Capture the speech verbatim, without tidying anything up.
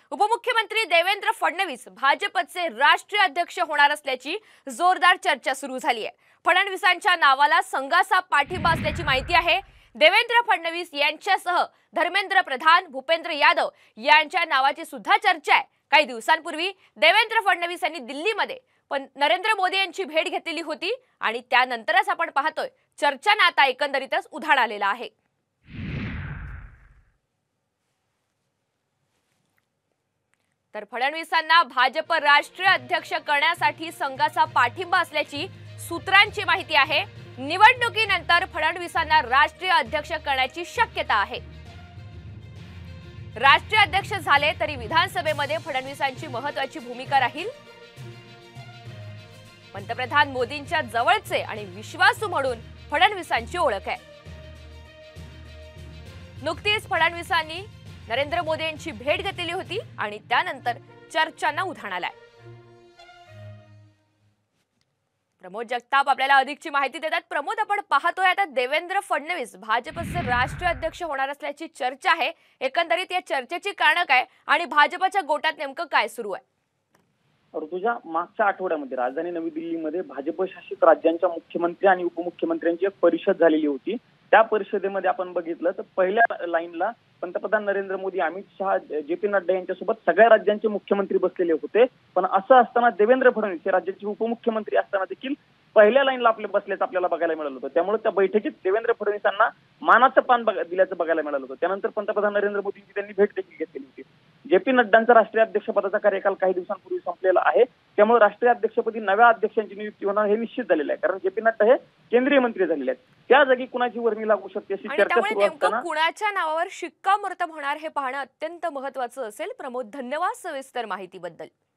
उपमुख्यमंत्री देवेंद्र फडणवीस भाजपचे राष्ट्रीय अध्यक्ष होणार असल्याची जोरदार चर्चा सुरू झाली आहे। फडणवीसांच्या नावाला संघाचा पाठिंबा असल्याची माहिती आहे। देवेंद्र फडणवीस यांच्यासह धर्मेंद्र प्रधान, भूपेंद्र यादव यांच्या नावाची सुद्धा चर्चा आहे। काही दिवसांपूर्वी देवेंद्र फडणवीस यांनी दिल्लीमध्ये पण नरेंद्र मोदी यांची भेट घेतलेली होती आणि त्यानंतरच आपण पाहतोय चर्चांना आता एकंदरीतच उधाण आलेला आहे। तर फडणवीसांना भाजप राष्ट्रीय अध्यक्ष करण्यासाठी संघाचा पाठिंबा असल्याची सूत्रांची माहिती आहे। निवडणुकीनंतर फडणवीसांना राष्ट्रीय अध्यक्ष करण्याची शक्यता आहे। राष्ट्रीय अध्यक्ष झाले तरी विधानसभेमध्ये फडणवीसांची महत्त्वाची भूमिका राहील। पंतप्रधान मोदींच्या जवळचे आणि विश्वासू म्हणून फडणवीसांची ओळख आहे। नुकतीच फडणवीसांनी नरेंद्र मोदी यांची भेट घेतली होती आणि त्यानंतर चर्चांना उधाण आलाय। प्रमोद जगताप आपल्याला अधिकची माहिती देतात। प्रमोद, आपण पाहतोय आता देवेंद्र फडणवीस भाजपचे राष्ट्रीय अध्यक्ष होणार असल्याची चर्चा आहे। एकंदरीत या चर्चेची कारण काय आणि भाजपच्या गोटात नेमकं काय सुरू आहे? ऋतुजा, मागच्या आठवड्यामध्ये राजधानी नवी दिल्लीमध्ये भाजप शासित राज्यांच्या मुख्यमंत्री आणि उपमुख्यमंत्र्यांची एक परिषद झालेली होती। त्या परिषदेमध्ये आपण बघितलं तर पहिल्या लाईनला पंतप्रधान नरेंद्र मोदी, अमित शहा, जे पी नड्डा यांच्यासोबत सगळ्या राज्यांचे मुख्यमंत्री बसलेले होते। पण असं असताना देवेंद्र फडणवीस हे राज्याचे उपमुख्यमंत्री असताना देखील पहिल्या लाईनला आपले बसल्याचं आपल्याला बघायला मिळालं होतं। त्यामुळे त्या बैठकीत देवेंद्र फडणवीसांना मानाचं पान दिल्याचं बघायला मिळालं होतं। त्यानंतर पंतप्रधान नरेंद्र मोदींची त्यांनी भेट देखील घेतलेली होती। जे पी नड्डांचा राष्ट्रीय अध्यक्षपदाचा कार्यकाल काही दिवसांपूर्वी संपलेला आहे। त्यामुळे राष्ट्रीय अध्यक्षपदी नव्या अध्यक्षांची नियुक्ती होणार हे निश्चित झालेलं आहे, कारण जे पी नड्डा हे केंद्रीय मंत्री झालेले आहेत। त्या जागी कुणाची वर्णी लागू शकते अशी चर्चा सुरू असताना कुणाच्या नावावर शिक्कामोर्तब होणार हे पाहणं अत्यंत महत्त्वाचं असेल। प्रमोद, धन्यवाद सविस्तर माहितीबद्दल।